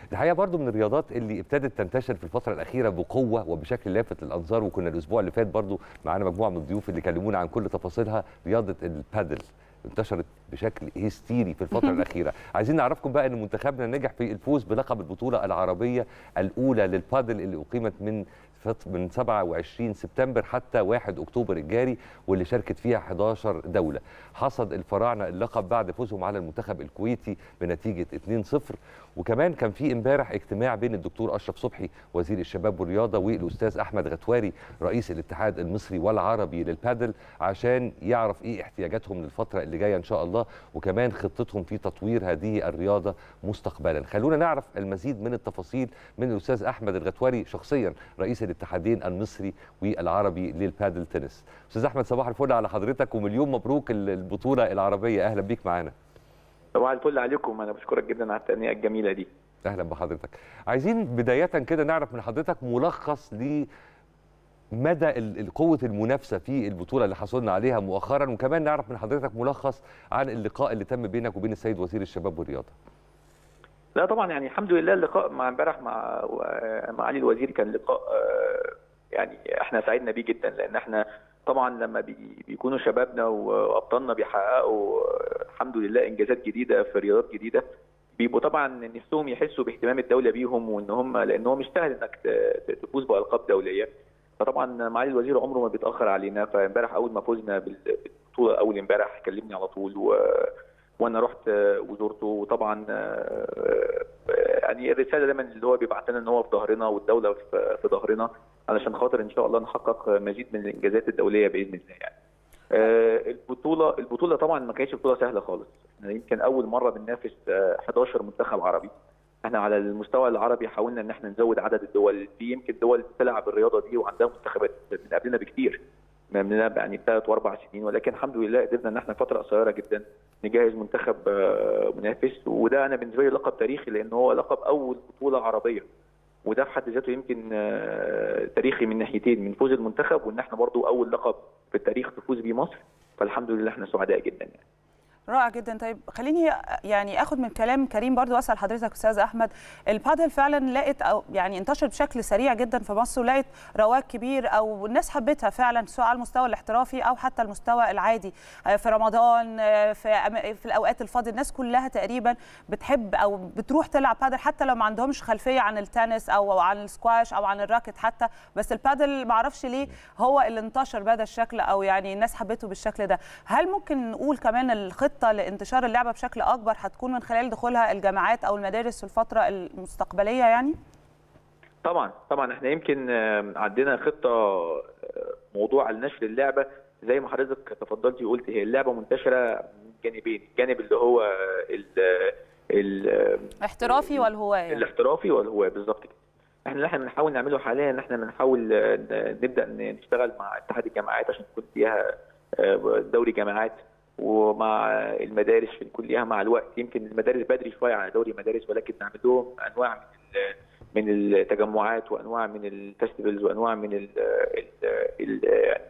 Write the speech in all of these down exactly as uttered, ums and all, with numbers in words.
الحقيقه برضو من الرياضات اللي ابتدت تنتشر في الفتره الاخيره بقوه وبشكل لافت للانظار، وكنا الاسبوع اللي فات برضو معانا مجموعه من الضيوف اللي كلمونا عن كل تفاصيلها. رياضه البادل انتشرت بشكل هستيري في الفتره الاخيره. عايزين نعرفكم بقى ان منتخبنا نجح في الفوز بلقب البطوله العربيه الاولى للبادل اللي اقيمت من من سبعة وعشرين سبتمبر حتى واحد اكتوبر الجاري، واللي شاركت فيها إحدى عشرة دوله. حصد الفراعنه اللقب بعد فوزهم على المنتخب الكويتي بنتيجه اتنين صفر. وكمان كان في امبارح اجتماع بين الدكتور اشرف صبحي وزير الشباب والرياضه والاستاذ احمد غتواري رئيس الاتحاد المصري والعربي للبادل عشان يعرف ايه احتياجاتهم للفتره اللي جايه ان شاء الله، وكمان خطتهم في تطوير هذه الرياضه مستقبلا. خلونا نعرف المزيد من التفاصيل من الاستاذ احمد الغتواري شخصيا رئيس الاتحادين المصري والعربي للبادل تنس. استاذ احمد صباح الفل على حضرتك ومليون مبروك البطوله العربيه، اهلا بيك معانا. صباح الفل عليكم، انا بشكرك جدا على التهنئه الجميله دي. اهلا بحضرتك. عايزين بدايه كده نعرف من حضرتك ملخص لمدى قوه المنافسه في البطوله اللي حصلنا عليها مؤخرا، وكمان نعرف من حضرتك ملخص عن اللقاء اللي تم بينك وبين السيد وزير الشباب والرياضه. لا طبعا يعني الحمد لله اللقاء مع امبارح مع معالي الوزير كان لقاء يعني احنا سعدنا بيه جدا، لان احنا طبعا لما بيكونوا شبابنا وابطالنا بيحققوا الحمد لله انجازات جديده في رياضات جديده، بيبقوا طبعا نفسهم يحسوا باهتمام الدوله بيهم، وان هم لان هو مش سهل انك تفوز بالقاب دوليه. فطبعا معالي الوزير عمره ما بيتاخر علينا، فامبارح اول ما فزنا بالبطوله اول امبارح كلمني على طول و وانا رحت وزورته. وطبعا يعني الرساله دايما اللي هو بيبعت لنا ان هو في ظهرنا والدوله في ظهرنا علشان خاطر ان شاء الله نحقق مزيد من الانجازات الدوليه باذن الله يعني. البطوله البطوله طبعا ما كانتش بطوله سهله خالص، احنا يمكن اول مره بننافس إحدى عشر منتخب عربي. احنا على المستوى العربي حاولنا ان احنا نزود عدد الدول، في يمكن دول بتلعب الرياضه دي وعندها منتخبات من قبلنا بكتير مننا يعني ثلاث واربع سنين، ولكن الحمد لله قدرنا ان احنا فتره قصيره جدا نجهز منتخب منافس. وده انا بالنسبه لي لقب تاريخي، لان هو لقب اول بطوله عربيه، وده في حد ذاته يمكن تاريخي من ناحيتين، من فوز المنتخب وان احنا برضو اول لقب في التاريخ تفوز بيه مصر. فالحمد لله احنا سعداء جدا يعني. رائع جدا. طيب خليني يعني اخد من كلام كريم برضو اسال حضرتك استاذ احمد، البادل فعلا لقت او يعني انتشر بشكل سريع جدا في مصر، ولقت رواج كبير او الناس حبتها فعلا سواء على المستوى الاحترافي او حتى المستوى العادي. في رمضان في في الاوقات الفاضيه الناس كلها تقريبا بتحب او بتروح تلعب بادل، حتى لو ما عندهمش خلفيه عن التنس او عن السكواش او عن الراكت حتى، بس البادل ما اعرفش ليه هو اللي انتشر بهذا الشكل او يعني الناس حبته بالشكل ده. هل ممكن نقول كمان الخطه لانتشار اللعبه بشكل اكبر هتكون من خلال دخولها الجامعات او المدارس في الفتره المستقبليه يعني؟ طبعا طبعا احنا يمكن عندنا خطه موضوع النشر اللعبه زي ما حضرتك تفضلتي وقلت، هي اللعبه منتشره من جانبين، الجانب اللي هو ال ال الاحترافي والهواه يعني. الاحترافي والهواه بالظبط كده. احنا اللي احنا بنحاول نعمله حاليا ان احنا بنحاول نبدا نشتغل مع اتحاد الجامعات عشان يكون فيها دوري جامعات، ومع المدارس في كلها مع الوقت. يمكن المدارس بدري شويه على دوري مدارس، ولكن نعمل لهم انواع من من التجمعات وانواع من الفستيفالز وانواع من ال ال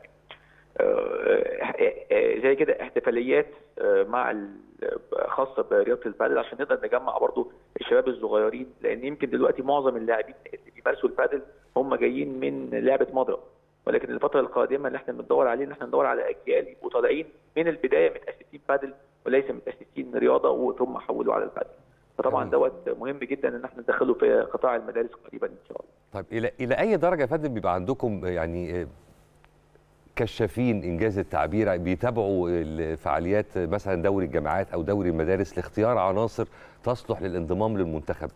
زي كده احتفاليات مع خاصه برياضه البادل عشان نقدر نجمع برضو الشباب الصغيرين، لان يمكن دلوقتي معظم اللاعبين اللي بيمارسوا البادل هم جايين من لعبه مضرب، ولكن الفتره القادمه اللي احنا بندور عليه ان احنا ندور على اجيال يبقوا طالعين من البدايه متاسسين بادل وليس متاسسين رياضه وثم حولوا على البادل. فطبعا دوت مهم جدا ان احنا ندخله في قطاع المدارس قريبا ان شاء الله. طيب الى الى اي درجه يا فندم بيبقى عندكم يعني كشافين انجاز التعبير بيتابعوا الفعاليات مثلا دوري الجامعات او دوري المدارس لاختيار عناصر تصلح للانضمام للمنتخب؟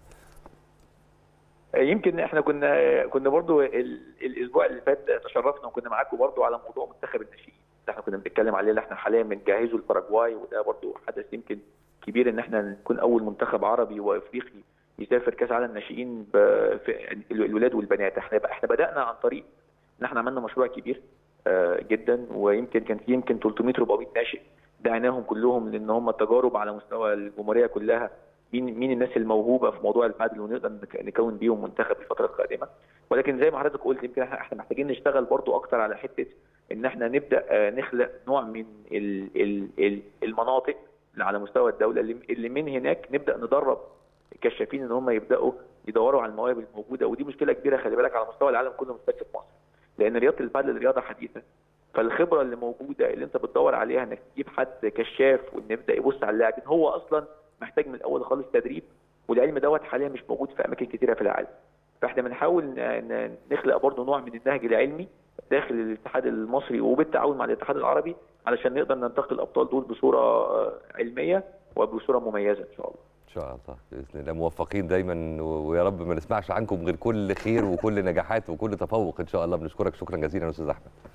يمكن احنا كنا كنا برضو الاسبوع اللي فات تشرفنا وكنا معاكم برضو على موضوع منتخب الناشئين اللي احنا كنا بنتكلم عليه، اللي احنا حاليا بنجهزه الباراجواي، وده برضو حدث يمكن كبير ان احنا نكون اول منتخب عربي وافريقي يسافر كاس عالم ناشئين في الولاد والبنات. احنا احنا بدانا عن طريق ان احنا عملنا مشروع كبير جدا، ويمكن كان في يمكن ثلاثمائة أربعمائة ناشئ دعيناهم كلهم لان هم تجارب على مستوى الجمهوريه كلها، مين مين الناس الموهوبه في موضوع البادل ونقدر نكون بيهم منتخب في الفتره القادمه. ولكن زي ما حضرتك قلت يمكن احنا محتاجين نشتغل برضو اكتر على حته ان احنا نبدا نخلق نوع من المناطق اللي على مستوى الدوله اللي من هناك نبدا ندرب الكشافين ان هم يبداوا يدوروا على المواهب الموجوده، ودي مشكله كبيره خلي بالك على مستوى العالم كله، مش بس في مصر، لان رياضه البادل رياضه حديثه، فالخبره اللي موجوده اللي انت بتدور عليها انك تجيب حد كشاف وان يبدا يبص على اللاعبين، هو اصلا محتاج من الاول خالص تدريب، والعلم دوت حاليا مش موجود في اماكن كثيره في العالم. فاحنا بنحاول نخلق برضه نوع من النهج العلمي داخل الاتحاد المصري وبالتعاون مع الاتحاد العربي علشان نقدر ننتقل الابطال دول بصوره علميه وبصوره مميزه ان شاء الله. ان شاء الله باذن الله موفقين دايما، ويا رب ما نسمعش عنكم غير كل خير وكل نجاحات وكل تفوق ان شاء الله. بنشكرك شكرا جزيلا يا استاذ احمد.